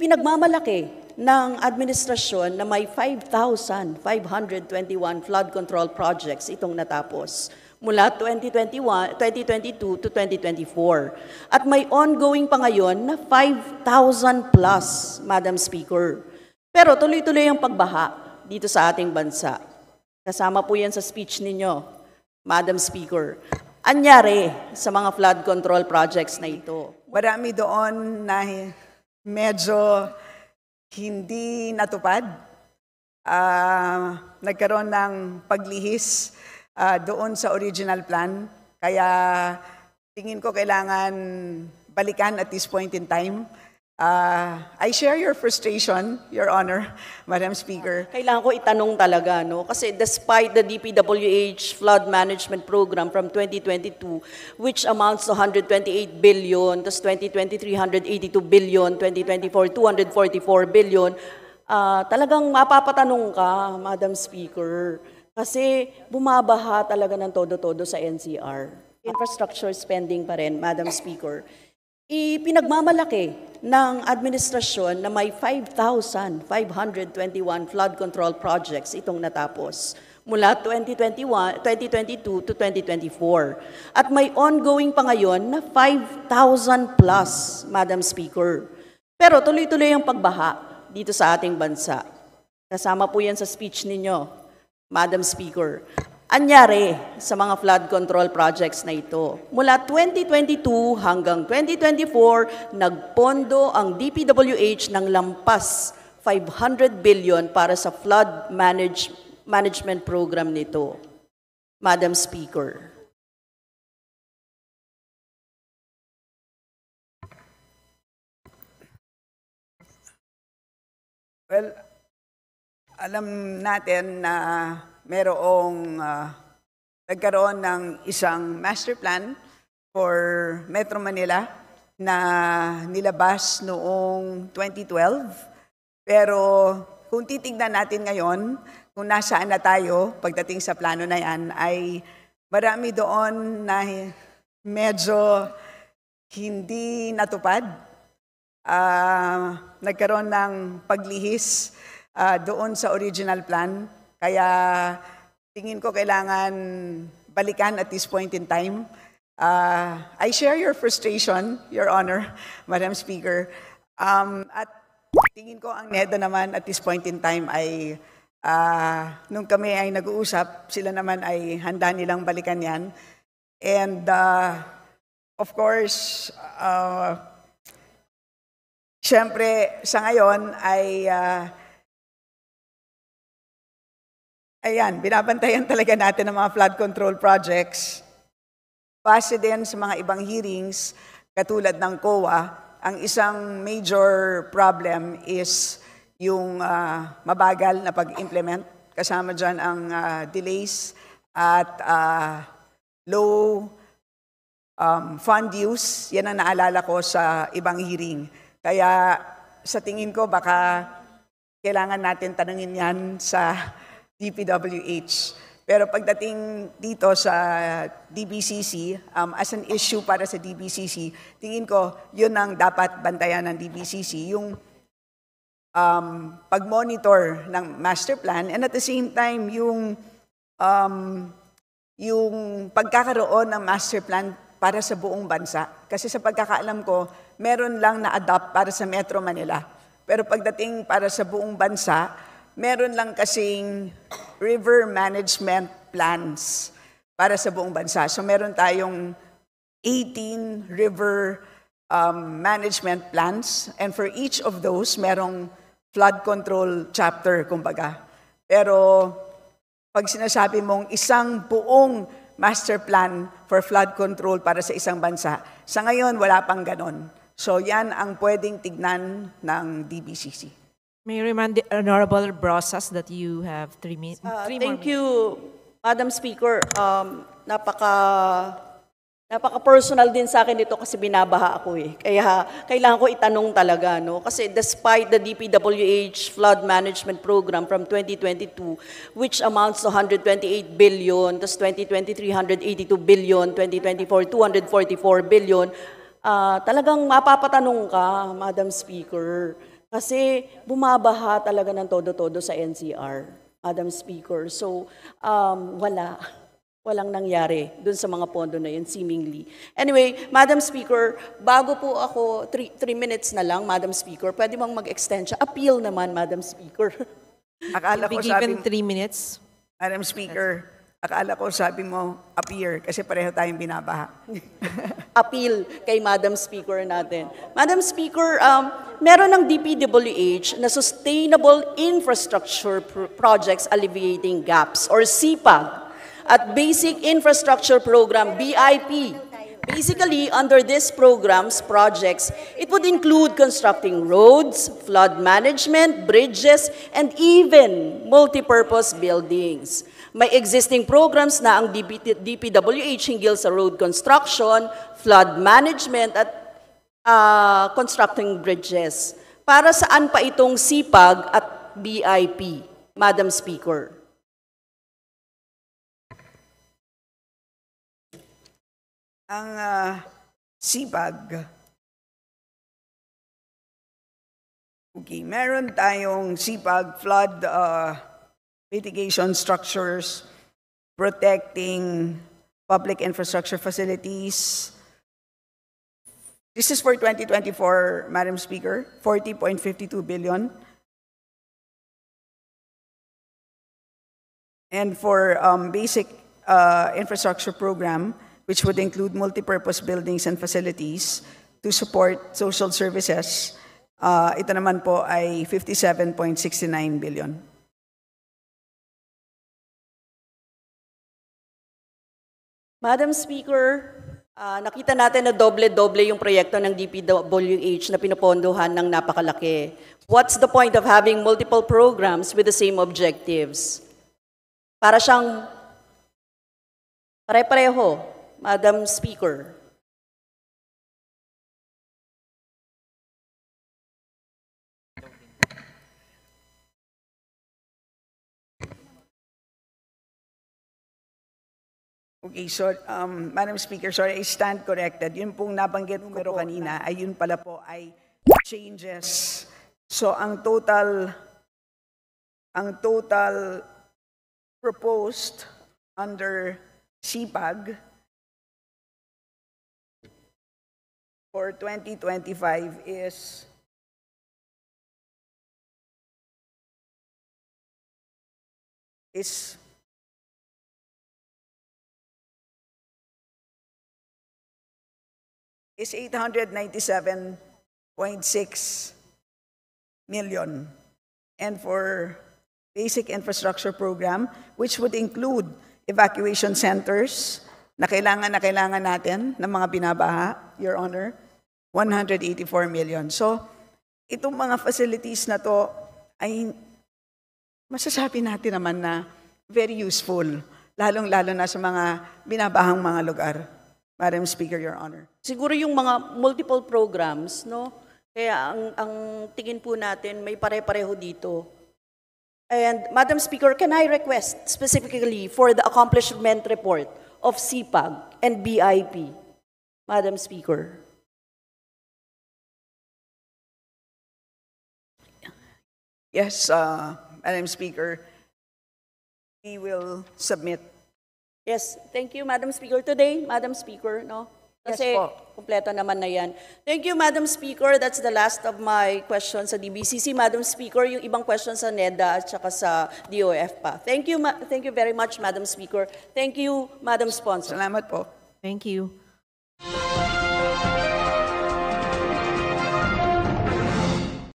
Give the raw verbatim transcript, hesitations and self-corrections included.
Ipinagmamalaki ng administrasyon na may five thousand five hundred twenty-one flood control projects itong natapos mula twenty twenty-one, twenty twenty-two to twenty twenty-four. At may ongoing pa ngayon na five thousand plus, Madam Speaker. Pero tuloy-tuloy ang pagbaha dito sa ating bansa. Kasama po yan sa speech ninyo, Madam Speaker. Anyari sa mga flood control projects na ito? Marami doon na medyo hindi natupad. Uh, nagkaroon ng paglihis uh, doon sa original plan. Kaya tingin ko kailangan balikan at this point in time. Uh, I share your frustration, Your Honor, Madam Speaker. Kailangan ko itanong talaga, no? Kasi despite the D P W H Flood Management Program from twenty twenty-two, which amounts to one hundred twenty-eight billion, tas twenty twenty-three, one hundred eighty-two billion, twenty twenty-four, two hundred forty-four billion, uh, talagang mapapatanong ka, Madam Speaker, kasi bumabaha talaga ng todo-todo sa N C R. Infrastructure spending pa rin, Madam Speaker. Ipinagmamalaki ng administrasyon na may five thousand five hundred twenty-one flood control projects itong natapos mula twenty twenty-one, twenty twenty-two to twenty twenty-four. At may ongoing pa ngayon na five thousand plus, Madam Speaker. Pero tuloy-tuloy ang pagbaha dito sa ating bansa. Kasama po yan sa speech ninyo, Madam Speaker. Anyari sa mga flood control projects na ito? Mula twenty twenty-two hanggang twenty twenty-four, nagpondo ang D P W H ng lampas five hundred billion para sa flood manage, management program nito. Madam Speaker. Well, alam natin na merong uh, nagkaroon ng isang master plan for Metro Manila na nilabas noong twenty twelve. Pero kung titignan natin ngayon, kung nasaan na tayo pagdating sa plano na yan, ay marami doon na medyo hindi natupad. Uh, nagkaroon ng paglihis uh, doon sa original plan. Kaya tingin ko kailangan balikan at this point in time. Uh, I share your frustration, Your Honor, Madam Speaker. Um, at tingin ko ang NEDA naman at this point in time ay, uh, nung kami ay nag-uusap, sila naman ay handa nilang balikan yan. And uh, of course, uh, syempre sa ngayon ay uh, ayan, binabantayan talaga natin ang mga flood control projects. Base din sa mga ibang hearings, katulad ng C O A, ang isang major problem is yung uh, mabagal na pag-implement. Kasama dyan ang uh, delays at uh, low um, fund use. Yan ang naalala ko sa ibang hearing. Kaya sa tingin ko, baka kailangan natin tanungin yan sa D P W H. Pero pagdating dito sa D B C C, um, as an issue para sa D B C C, tingin ko yun ang dapat bantayan ng D B C C, yung um, pag-monitor ng master plan, and at the same time, yung, um, yung pagkakaroon ng master plan para sa buong bansa. Kasi sa pagkakaalam ko, meron lang na-adopt para sa Metro Manila. Pero pagdating para sa buong bansa, meron lang kasing river management plans para sa buong bansa. So meron tayong eighteen river um, management plans, and for each of those, merong flood control chapter, kumbaga. Pero pag sinasabi mong isang buong master plan for flood control para sa isang bansa, sa ngayon wala pang ganon. So yan ang pwedeng tignan ng D B C C. May I remind the Honorable Brosas that you have three, mi Uh, three thank more you, Madam Speaker. Um, napaka, napaka-personal din sa akin ito kasi binabaha ako eh. Kaya kailangan ko itanong talaga, no? Kasi despite the D P W H Flood Management Program from twenty twenty-two, which amounts to one hundred twenty-eight billion, tas twenty twenty-three, one hundred eighty-two billion, twenty twenty-four, two hundred forty-four billion, uh, talagang mapapatanong ka, Madam Speaker. Kasi bumabaha talaga ng todo-todo sa N C R, Madam Speaker. So, um, wala. Walang nangyari dun sa mga pondo na yun, seemingly. Anyway, Madam Speaker, bago po ako, three, three minutes na lang, Madam Speaker, pwede bang mag-extend siya? Appeal naman, Madam Speaker. Akala Be ko sabi, given three minutes. Madam Speaker, akala ko sabi mo, appear, kasi pareho tayong binabaha. Appeal kay Madam Speaker natin. Madam Speaker, um, meron ng D P W H na Sustainable Infrastructure Pro- Projects Alleviating Gaps, or S I P A G, at Basic Infrastructure Program, B I P. Basically, under these programs, projects, it would include constructing roads, flood management, bridges, and even multipurpose buildings. May existing programs na ang D P W H hinggil sa road construction, flood management, at uh, constructing bridges. Para saan pa itong S I P A G at B I P, Madam Speaker? Ang uh, S I P A G, okay, meron tayong S I P A G, flood uh, mitigation structures, protecting public infrastructure facilities. This is for twenty twenty-four, Madam Speaker, forty point five two billion. And for um, basic uh, infrastructure program, which would include multipurpose buildings and facilities to support social services, uh, ito naman po ay fifty-seven point six nine billion. Madam Speaker, uh, nakita natin na doble-doble yung proyekto ng D P W H na pinapondohan ng napakalaki. What's the point of having multiple programs with the same objectives? Para siyang pare-pareho, Madam Speaker. Okay, so um, Madam Speaker, sorry, I stand corrected. Yun pong nabanggit numero kanina, ay yun pala po ay changes. So ang total, ang total proposed under S I P A G for twenty twenty-five is is is eight hundred ninety-seven point six million. And for basic infrastructure program, which would include evacuation centers na kailangan na kailangan natin ng mga binabaha, Your Honor, one hundred eighty-four million. So, itong mga facilities na to ay masasabi natin naman na very useful, lalong-lalo na sa mga binabahang mga lugar. Madam Speaker, Your Honor. Siguro yung mga multiple programs, no? Kaya ang, ang tingin po natin, may pare-pareho dito. And Madam Speaker, can I request specifically for the accomplishment report of S I P A G and B I P, Madam Speaker? Yes, uh, Madam Speaker, we will submit. Yes, thank you, Madam Speaker. Today, Madam Speaker, no? Kasi Yes po. kumpleto naman na yan. Thank you, Madam Speaker. That's the last of my questions sa D B C C. Madam Speaker, yung ibang questions sa NEDA at saka sa D O F pa. Thank you, ma- thank you very much, Madam Speaker. Thank you, Madam Sponsor. Salamat po. Thank you.